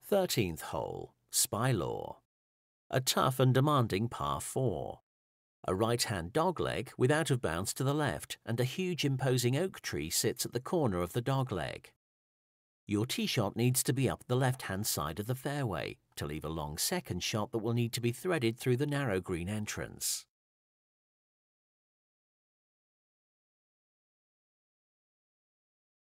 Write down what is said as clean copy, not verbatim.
13th hole, Spy Law. A tough and demanding par 4. A right-hand dogleg with out of bounds to the left, and a huge imposing oak tree sits at the corner of the dogleg. Your tee shot needs to be up the left-hand side of the fairway to leave a long second shot that will need to be threaded through the narrow green entrance.